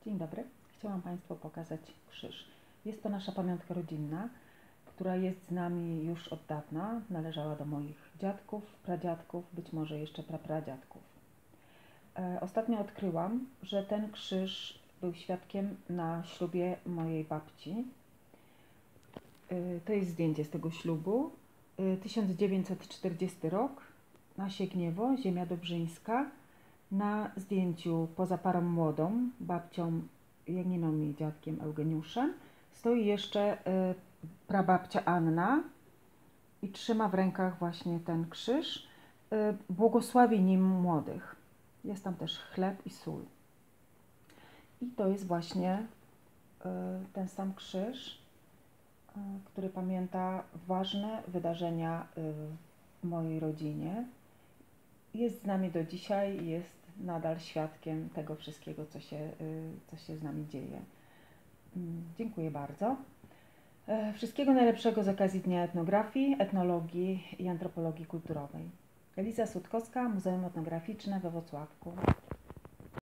Dzień dobry. Chciałam Państwu pokazać krzyż. Jest to nasza pamiątka rodzinna, która jest z nami już od dawna. Należała do moich dziadków, pradziadków, być może jeszcze prapradziadków. Ostatnio odkryłam, że ten krzyż był świadkiem na ślubie mojej babci. To jest zdjęcie z tego ślubu. 1940 rok, na Siegniewo, ziemia dobrzyńska. Na zdjęciu poza parą młodą, babcią Janiną i dziadkiem Eugeniuszem, stoi jeszcze prababcia Anna i trzyma w rękach właśnie ten krzyż. Błogosławi nim młodych. Jest tam też chleb i sól. I to jest właśnie ten sam krzyż, który pamięta ważne wydarzenia w mojej rodzinie. Jest z nami do dzisiaj, jest nadal świadkiem tego wszystkiego, co się z nami dzieje. Dziękuję bardzo. Wszystkiego najlepszego z okazji Dnia Etnografii, Etnologii i Antropologii Kulturowej. Eliza Sutkowska, Muzeum Etnograficzne we Włocławku.